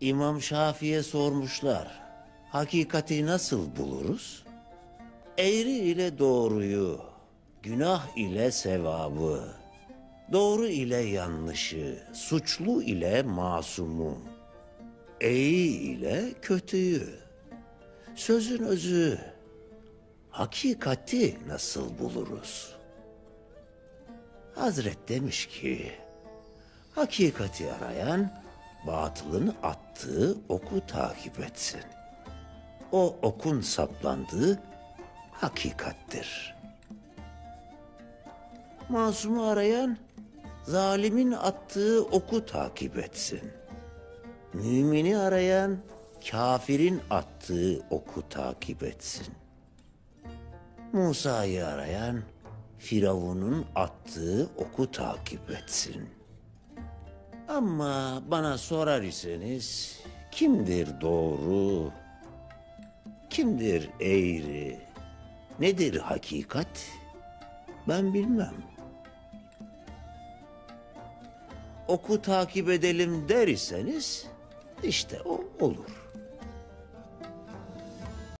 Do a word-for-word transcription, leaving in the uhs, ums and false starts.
İmam Şafii'ye sormuşlar. Hakikati nasıl buluruz? Eğri ile doğruyu, günah ile sevabı, doğru ile yanlışı, suçlu ile masumu, iyi ile kötüyü, sözün özü, hakikati nasıl buluruz? Hazret demiş ki, hakikati arayan, batılın attığı oku takip etsin. O okun saplandığı hakikattir. Masumu arayan, zalimin attığı oku takip etsin. Mümini arayan, kafirin attığı oku takip etsin. Musa'yı arayan, Firavun'un attığı oku takip etsin. Ama bana sorar iseniz, kimdir doğru, kimdir eğri, nedir hakikat, ben bilmem. Oku takip edelim der iseniz, işte o olur.